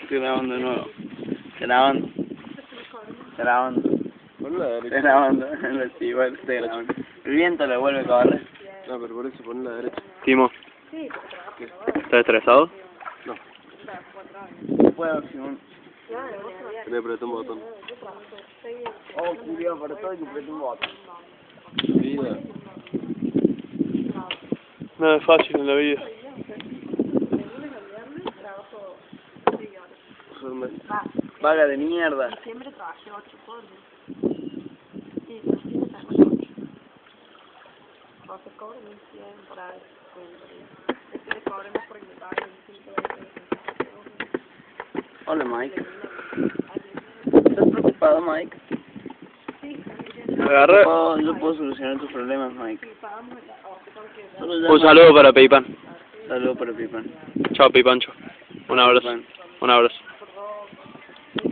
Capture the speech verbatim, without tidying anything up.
Estoy grabando de nuevo. Grabando. Grabando. Ponlo a la Estoy derecha. grabando. Sí, igual estoy grabando. El viento le vuelve a correr. No, pero por eso ponlo a la derecha. Timo, ¿estás estresado? No, No puedo, Simón. le apreté un botón. Oh, culiao, para todo y que apreté un botón. Vida. Nada es fácil en la vida. Vaga de mierda. Diciembre trabajé ocho por Sí, septiembre trabajé ocho. O se cobra mil cien por ahí. Este le cobré más porque me pagan ciento veinte. Hola, Mike. ¿Estás preocupado, Mike? Agarra. Yo, yo puedo solucionar tus problemas, Mike. Solo llama- Un saludo para Peipan. Saludo para Pipan. Chao, Peipancho. Un abrazo. Un abrazo.